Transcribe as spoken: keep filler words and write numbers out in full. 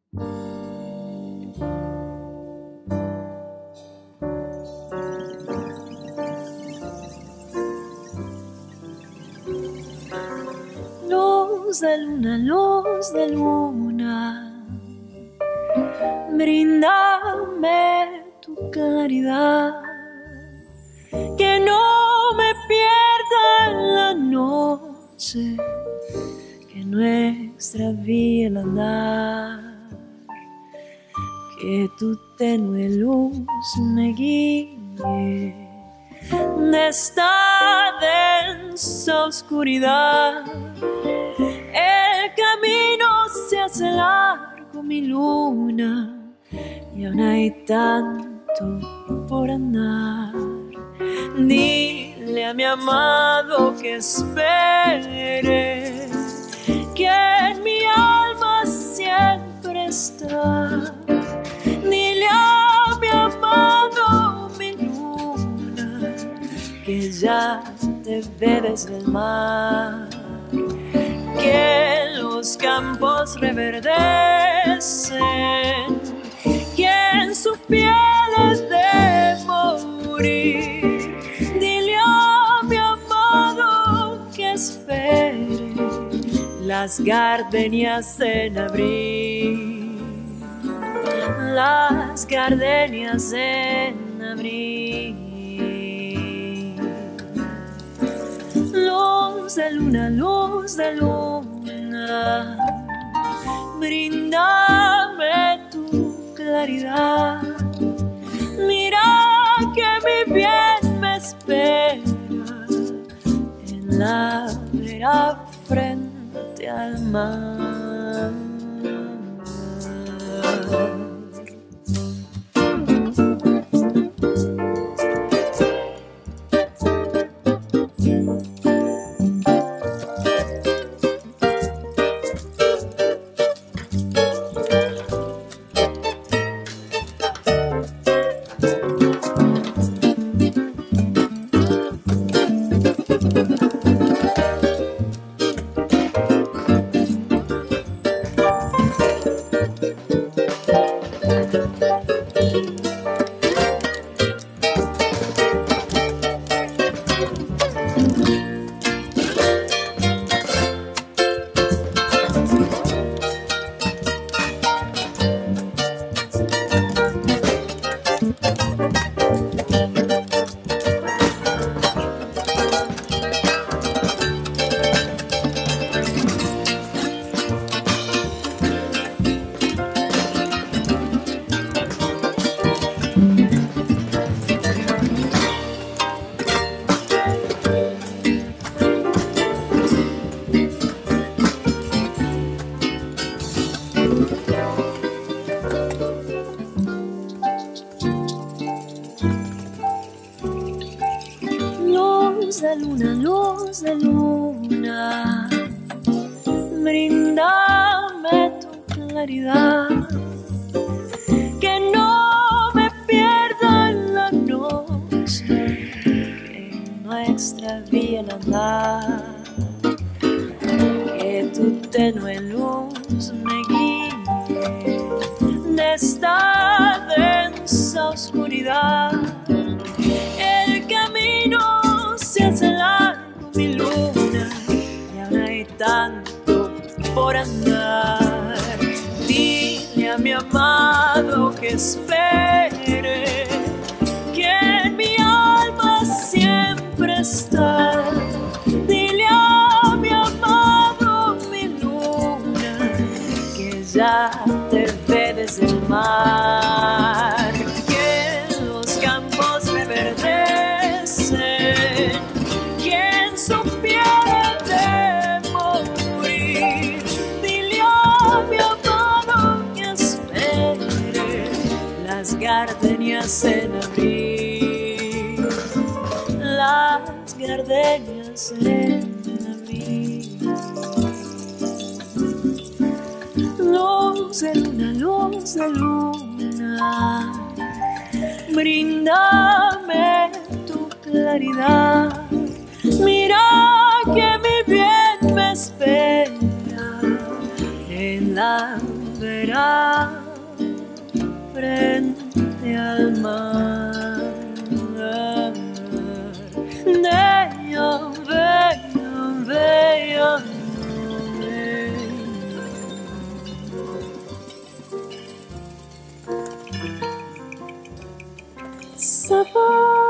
Luz de luna, luz de luna, bríndame tu claridad, que no me pierda en la noche, que nuestra vida al andar, que tu tenue luz me guíe de esta densa oscuridad. El camino se hace largo, mi luna, y aún hay tanto por andar. Dile a mi amado que espere, que en mi alma siempre está. Dile a mi amado, mi luna, que ya te ve desde el mar, que los campos reverdecen, que en su piel es de morir. Dile a mi amado que espere las gardenias en abril, las gardenias en abril. Luz de luna, luz de luna, bríndame tu claridad. Mira que mi bien me espera en la vera frente al mar. Luz de luna, luz de luna, bríndame tu claridad, que no me pierda en la noche, que nuestra vía al andar, que tu tenue luz me guíe de esta densa oscuridad. El camino se hace largo, mi luna, y aún hay tanto por andar. Dile a mi amado que espere, que en mi alma siempre está. Dile a mi amado, mi luna, que ya te ve desde el mar, que los campos reverdecen, que en su piel de morir. Dile a mi amado que espere las gardenias en abril, las gardenias en abril. Luz de luna, luz de luna, bríndame tu claridad. Mira que mi bien me espera en la vera frente al mar. Bello, bello, bello, bello. Sabor